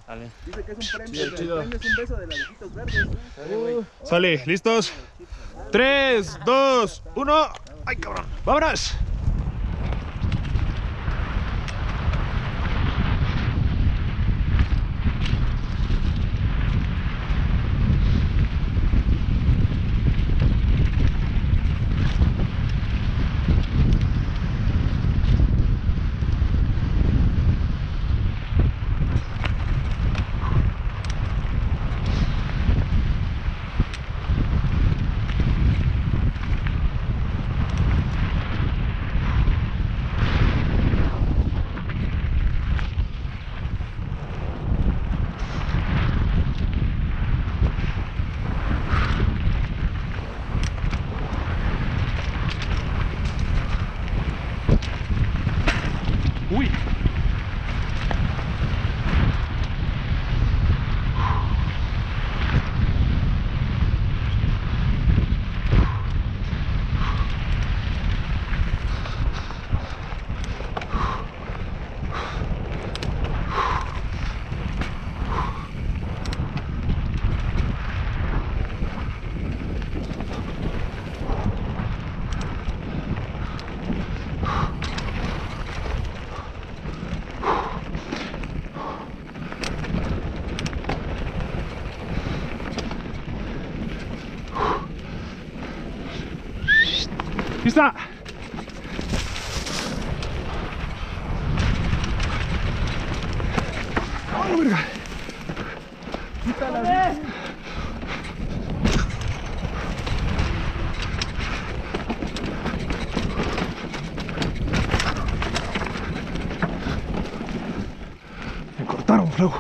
Dale. Dice que es un premio. El premio es un beso de las lejitos verdes. Sale, ¿listos? 3, 2, 1. ¡Ay, cabrón! ¡Vámonos! ¡Uy! ¡Lista! ¡Oh, verga! Me cortaron, Flau.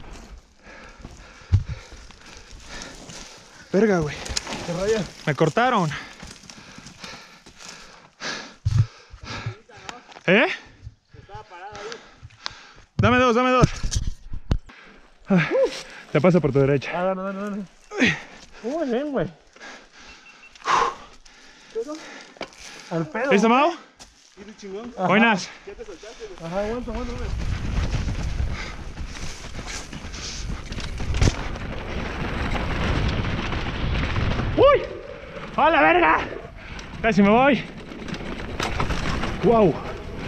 Verga, güey. Me cortaron. ¿Eh? Dame dos, dame dos. Te paso por tu derecha. Ah, dale. Muy bien, güey. Al pedo. ¿Listo, Mau? Buenas. Ajá, aguanta. ¡Uy! ¡A la verga! Casi me voy. ¡Wow!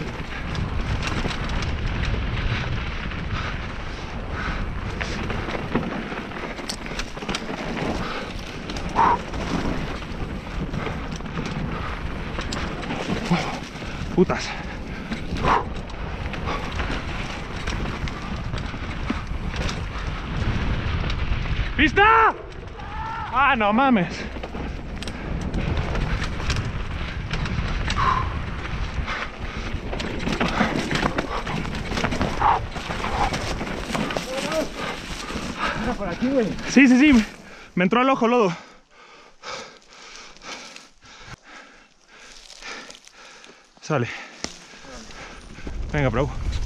Putas. ¿Lista? Ah, no mames. Por aquí, güey. Sí. Me entró al ojo lodo. Sale. Venga, bravo.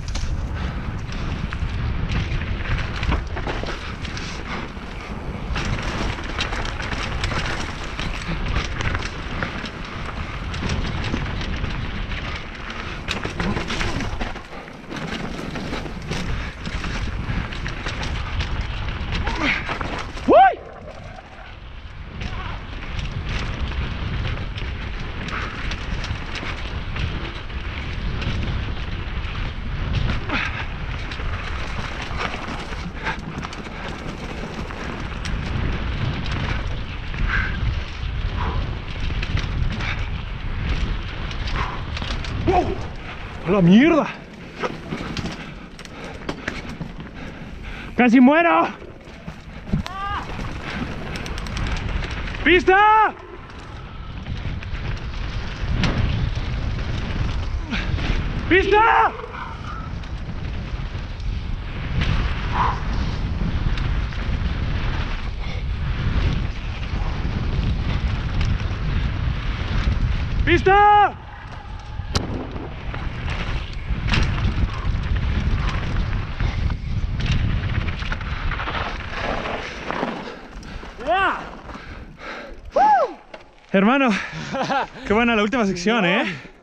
¡A la mierda! ¡Casi muero! ¡Pista! ¡Pista! ¡Pista! Hermano, qué buena la última sección, ¿eh?